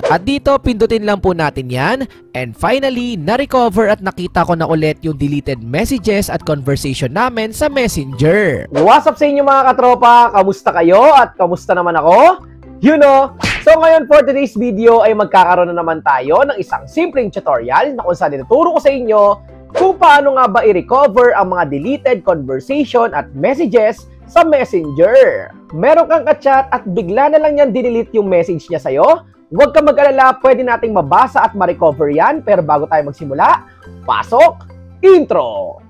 At dito, pindutin lang po natin yan. And finally, na-recover at nakita ko na ulit yung deleted messages at conversation namin sa Messenger. What's up sa inyo mga katropa? Kamusta kayo? At kamusta naman ako? You know! So ngayon for today's video ay magkakaroon na naman tayo ng isang simpleng tutorial na kung saan ituturo ko sa inyo kung paano nga ba i-recover ang mga deleted conversation at messages sa Messenger. Meron kang ka-chat at bigla na lang yan dinelete yung message niya sa'yo. Huwag ka mag-alala, pwede nating mabasa at ma-recover yan. Pero bago tayo magsimula, pasok! Intro!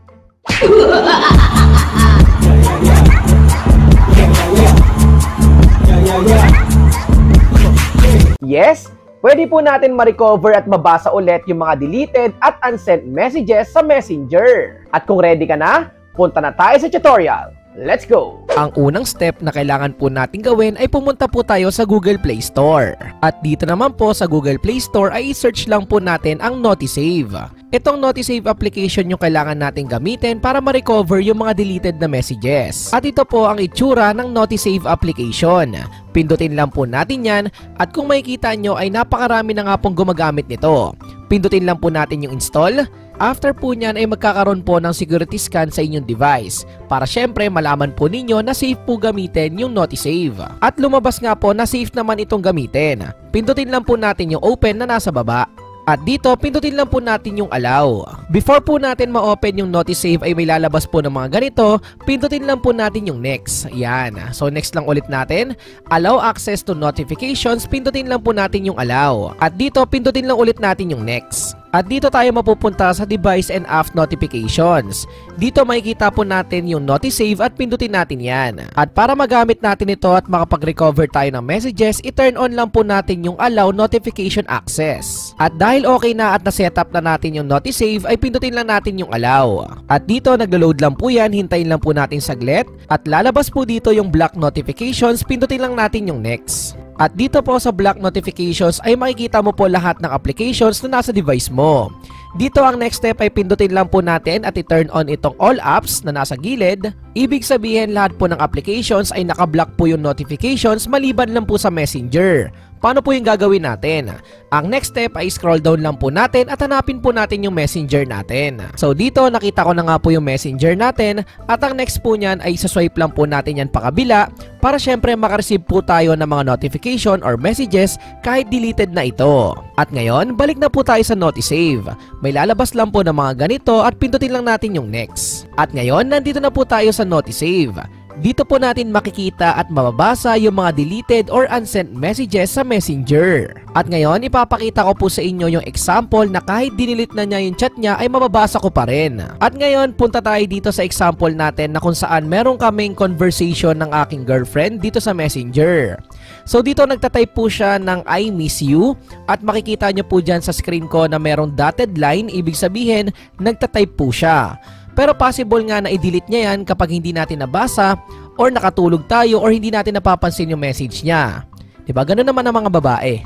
Yes, pwede po natin ma-recover at mabasa ulit yung mga deleted at unsent messages sa Messenger. At kung ready ka na, punta na tayo sa tutorial. Let's go! Ang unang step na kailangan po natin gawin ay pumunta po tayo sa Google Play Store. At dito naman po sa Google Play Store ay i-search lang po natin ang Notisave. Itong Notisave application yung kailangan natin gamitin para ma-recover yung mga deleted na messages. At ito po ang itsura ng Notisave application. Pindutin lang po natin yan at kung makikita nyo ay napakarami na nga pong gumagamit nito. Pindutin lang po natin yung install. After po nyan ay magkakaroon po ng security scan sa inyong device para syempre malaman po ninyo na safe po gamitin yung Notisave. At lumabas nga po na safe naman itong gamitin. Pindutin lang po natin yung open na nasa baba. At dito, pindutin lang po natin yung allow. Before po natin ma-open yung Notisave ay may lalabas po ng mga ganito, pindutin lang po natin yung next. Yan. So next lang ulit natin. Allow access to notifications, pindutin lang po natin yung allow. At dito, pindutin lang ulit natin yung next. At dito tayo mapupunta sa device and app notifications. Dito makikita po natin yung Notisave at pindutin natin yan. At para magamit natin ito at makapag-recover tayo ng messages, i-turn on lang po natin yung allow notification access. At dahil okay na at na-setup na natin yung Notisave, ay pindutin lang natin yung allow. At dito naglo-load lang po yan, hintayin lang po natin saglit. At lalabas po dito yung block notifications, pindutin lang natin yung next. At dito po sa block notifications ay makikita mo po lahat ng applications na nasa device mo. Dito ang next step ay pindutin lang po natin at i-turn on itong all apps na nasa gilid. Ibig sabihin lahat po ng applications ay nakablock po yung notifications maliban lang po sa Messenger. Paano po yung gagawin natin? Ang next step ay scroll down lang po natin at hanapin po natin yung Messenger natin. So dito nakita ko na nga po yung Messenger natin at ang next po niyan ay saswipe lang po natin yan pakabila para syempre makareceive po tayo ng mga notification or messages kahit deleted na ito. At ngayon, balik na po tayo sa Notisave. May lalabas lang po ng mga ganito at pindutin lang natin yung next. At ngayon, nandito na po tayo sa Notisave. Dito po natin makikita at mababasa yung mga deleted or unsent messages sa Messenger. At ngayon, ipapakita ko po sa inyo yung example na kahit dinelete na niya yung chat niya ay mababasa ko pa rin. At ngayon, punta tayo dito sa example natin na kung saan meron kaming conversation ng aking girlfriend dito sa Messenger. So dito nagtatype po siya ng I miss you at makikita nyo po dyan sa screen ko na merong dotted line, ibig sabihin nagtatype po siya. Pero possible nga na i-delete niya yan kapag hindi natin nabasa or nakatulog tayo or hindi natin napapansin yung message niya. Diba? Ganun naman ang mga babae.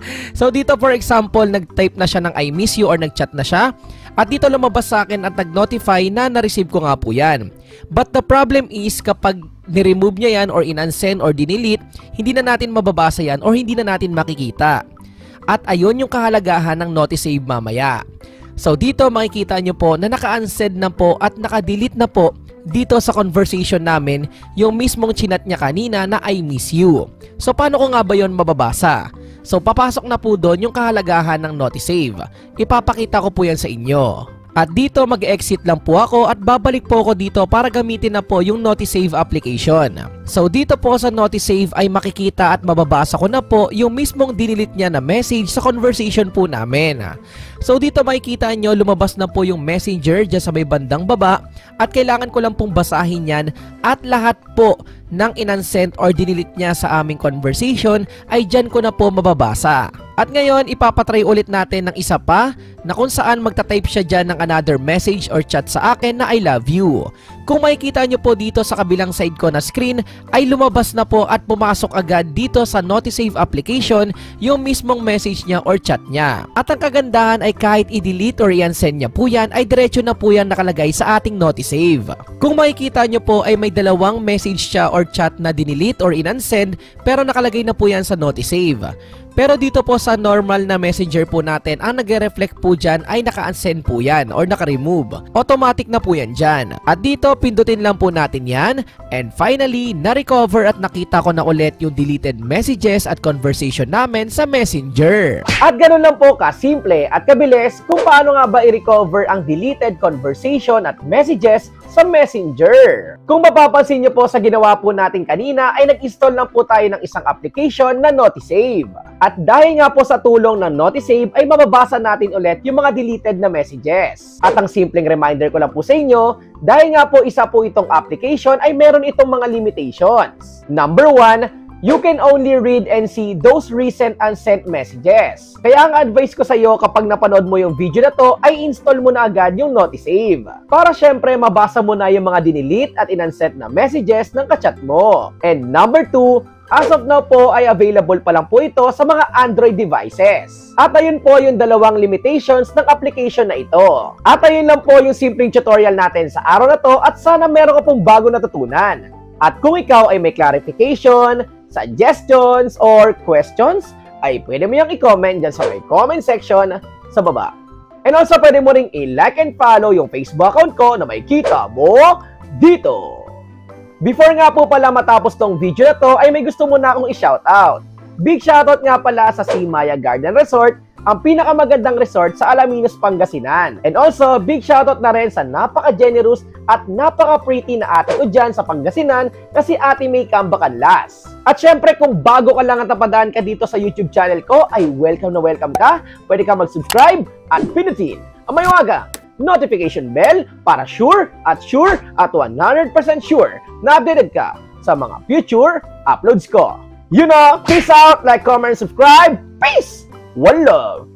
So dito for example, nag-type na siya ng I miss you or nag-chat na siya. At dito lumabas sa akin at nag-notify na na-receive ko nga po yan. But the problem is kapag ni-remove niya yan or in-unsend or dinelete, hindi na natin mababasa yan or hindi na natin makikita. At ayun yung kahalagahan ng Notisave mamaya. So dito makikita nyo po na naka-unsend na po at naka-delete na po dito sa conversation namin yung mismong chinat niya kanina na I miss you. So paano ko nga ba yun mababasa? So papasok na po doon yung kahalagahan ng Notisave. Ipapakita ko po yan sa inyo. At dito mag-exit lang po ako at babalik po ako dito para gamitin na po yung Notisave application. So dito po sa Notisave ay makikita at mababasa ko na po yung mismong dinelete niya na message sa conversation po namin. So dito makikita nyo lumabas na po yung Messenger dyan sa may bandang baba at kailangan ko lang pong basahin yan at lahat po ng in-unsend or dinelete niya sa aming conversation ay dyan ko na po mababasa. At ngayon, ipapatry ulit natin ng isa pa na kung saan magta-type siya dyan ng another message or chat sa akin na I love you. Kung makikita nyo po dito sa kabilang side ko na screen ay lumabas na po at pumasok agad dito sa Notisave application yung mismong message niya or chat niya. At ang kagandahan ay kahit i-delete or i-unsend niya po yan ay diretso na po yan nakalagay sa ating Notisave. Kung makikita nyo po ay may dalawang message siya or chat na dinelete or in-unsend pero nakalagay na po yan sa Notisave. Pero dito po sa normal na messenger po natin, ang nagre-reflect po dyan ay naka-unsend po yan or naka-remove. Automatic na po yan dyan. At dito, pindutin lang po natin yan. And finally, na-recover at nakita ko na ulit yung deleted messages at conversation namin sa messenger. At ganun lang po kasimple at kabilis kung paano nga ba i-recover ang deleted conversation at messages sa messenger. Kung mapapansin nyo po sa ginawa po natin kanina ay nag-install lang po tayo ng isang application na Notisave. At dahil nga po sa tulong ng Notisave ay mababasa natin ulit yung mga deleted na messages. At ang simpleng reminder ko lang po sa inyo, dahil nga po isa po itong application ay meron itong mga limitations. Number 1, you can only read and see those recent unsent messages. Kaya ang advice ko sa iyo kapag napanood mo yung video na to ay install mo na agad yung Notisave. Para syempre mabasa mo na yung mga dinilit at inansent na messages ng kachat mo. And number 2, as of now po ay available pa lang po ito sa mga Android devices. At ayun po yung dalawang limitations ng application na ito. At ayun lang po yung simpleng tutorial natin sa araw na to at sana meron ka pong bago natutunan. At kung ikaw ay may clarification, suggestions, or questions, ay pwede mo yung i-comment dyan sa may comment section sa baba. And also, pwede mo ring i-like and follow yung Facebook account ko na may kita mo dito. Before nga po pala matapos tong video na to, ay may gusto muna akong i-shoutout. Big shoutout nga pala sa Simaya Garden Resort, ang pinakamagandang resort sa Alaminos, Pangasinan. And also, big shoutout na rin sa napaka-generous at napaka-pretty na ate ko dyan sa Pangasinan na si Ate May Cambacanlas. At syempre, kung bago ka lang at napadaan ka dito sa YouTube channel ko, ay welcome na welcome ka. Pwede ka mag-subscribe at pinutin ang may notification bell para sure at 100% sure na updated ka sa mga future uploads ko. You know, peace out, like, comment, subscribe. Peace! One love!